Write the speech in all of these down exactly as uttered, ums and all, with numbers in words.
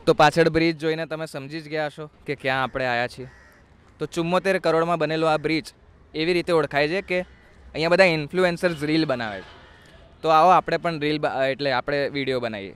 તો પાછળ બ્રિજ જોઈને તમે સમજી જ ગયા છો કે ક્યાં આપણે આવ્યા છીએ. તો ચુમ્મોતેર કરોડમાં બનેલો આ બ્રિજ એવી રીતે ઓળખાય છે કે અહીંયા બધા ઇન્ફ્લુએન્સર્સ રીલ બનાવે છે. તો આવો આપણે પણ રીલ એટલે આપણે વિડીયો બનાવીએ.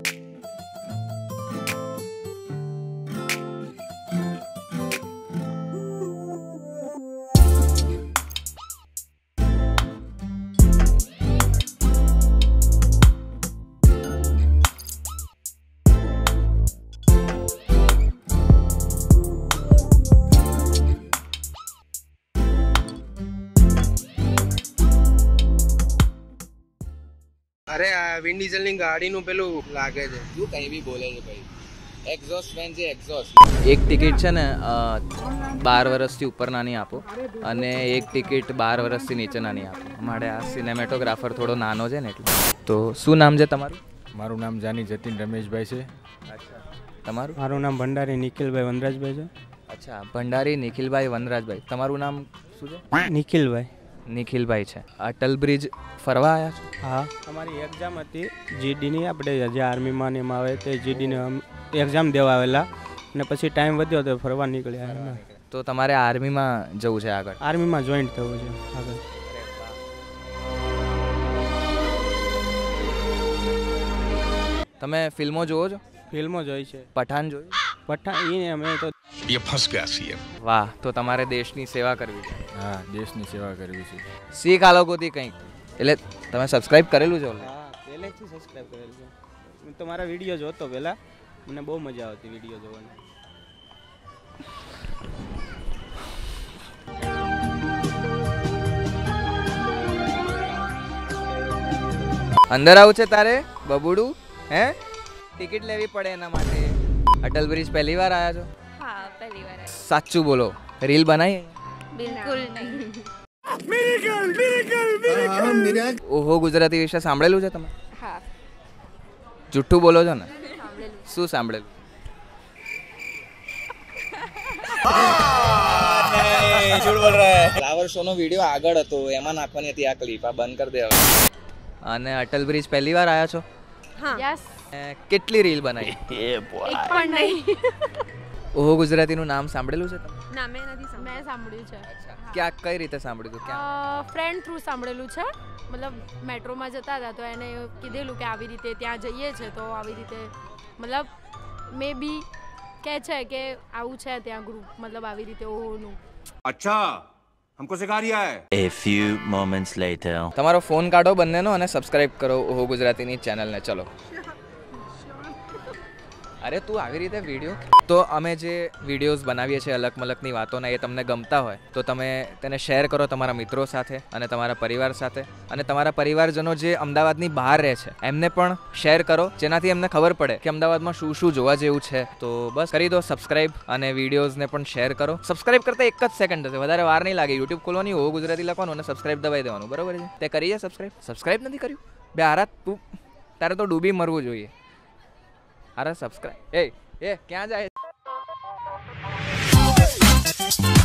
અરે આ વિન ડીઝલની ગાડીનું પેલું લાગે છે. તું કંઈ બી બોલે છે ભાઈ. એક્ઝોસ્ટ ફેન છે એક્ઝોસ્ટ. એક ટિકિટ છે ને બાર વર્ષથી ઉપર નાની આપો અને એક ટિકિટ બાર વર્ષથી નીચે નાની આપો. અમારે આ સિનેમેટોગ્રાફર થોડો નાનો છે ને એટલે. તો શું નામ છે તમારું? મારું નામ જાની જતીન રમેશભાઈ છે. અચ્છા, તમારું? મારું નામ ભંડારી નિખિલભાઈ વનરાજભાઈ છે. અચ્છા, ભંડારી નિખિલભાઈ વનરાજભાઈ. તમારું નામ શું છે? નિખિલભાઈ. નિખિલભાઈ છે. અટલ બ્રિજ ફરવા આવ્યા છો? હા, અમારી એક્ઝામ હતી જીડીની. આપણે જે આર્મીમાં ને એમાં આવે તે જીડીની એક્ઝામ દેવા આવેલા અને પછી ટાઈમ વધ્યો તો ફરવા નીકળ્યા. તો તમારે આર્મીમાં જવું છે આગળ? આર્મીમાં જોઈન્ટ થવું છે આગળ. તમે ફિલ્મો જોવો છો? ફિલ્મો જોઈ છે. પઠાણ જોયું? પઠાણ એ અમે તો ये फंस गया सीएम. વાહ, તો તમારે દેશની સેવા કરવી છે. હા, દેશની સેવા કરવી છે. શીખ આ લોકોથી કંઈક. એટલે તમે સબસ્ક્રાઇબ કરેલું છે? હા, પહેલેથી સબસ્ક્રાઇબ કરેલું છે. હું તો મારા વિડીયો જોતો પહેલાં. મને બહુ મજા આવતી વિડીયો જોવાની. અંદર આવું છે તારે બબુડું? હે, ટિકિટ લેવી પડે એના માટે. અટલ બ્રિજ પહેલી વાર આવ્યા છો? હા, પહેલી વાર. સાચું બોલો, રીલ બનાવી? બિલકુલ નહીં. ઓહો ગુજરાતી વિશે સાંભળેલું છે તમે? હા, જુઠ્ઠું બોલો છો ને? સાંભળેલું. શું સાંભળેલું? ફ્લાવર શો નો વિડીયો આગળ હતો, એમાં નાખવાની હતી આ ક્લિપ. આ બંધ કરી દે હવે. અને અટલ બ્રિજ પહેલી વાર આવ્યા છો? હા. યસ. કેટલી રીલ બનાવી? એક પણ નહીં. ઓહો ગુજરાતીનું નામ સાંભળેલું છે તમે? ના, મેં નથી સાંભળ્યું. મેં સાંભળ્યું છે. ક્યાં, કઈ રીતે સાંભળ્યું હતું? ક્યાં? ફ્રેન્ડ થ્રુ સાંભળેલું છે. મતલબ મેટ્રોમાં જતા હતા તો એને કીધેલું કે આવી રીતે ત્યાં જઈએ છે તો આવી રીતે મતલબ મે બી કહે છે કે આવું છે ત્યાં ગ્રુપ, મતલબ આવી રીતે ઓહોનું. अच्छा हमको सिखा रिया है. A few moments later. તમારો ફોન કાઢો બંનેનો અને સબસ્ક્રાઇબ કરો ઓહો ગુજરાતીની ચેનલને. ચલો. અરે તું આવી રીતે વિડીયો. તો અમે જે વિડીયોઝ બનાવીએ છીએ અલગ મલકની વાતોના, એ તમને ગમતા હોય તો તમે તેને શેર કરો તમારા મિત્રો સાથે અને તમારા પરિવાર સાથે. અને તમારા પરિવારજનો જે અમદાવાદની બહાર રહે છે એમને પણ શેર કરો, જેનાથી એમને ખબર પડે કે અમદાવાદમાં શું શું જોવા જેવું છે. તો બસ કરી દો સબસ્ક્રાઇબ અને વિડીયોઝને પણ શેર કરો. સબસ્ક્રાઇબ કરતાં એક જ સેકન્ડ થશે, વધારે વાર નહીં લાગે. યુટ્યુબ ખોલવાની, ઓહો ગુજરાતી લખવાનું અને સબસ્ક્રાઇબ દબાવી દેવાનું. બરાબર છે? તે કરીએ સબસ્ક્રાઇબ? સબસ્ક્રાઇબ નથી કર્યું? બે હારા તું, તારે તો ડૂબી મરવું જોઈએ. અરે સબસ્ક્રાઇબ. એ એ ક્યાં જાય?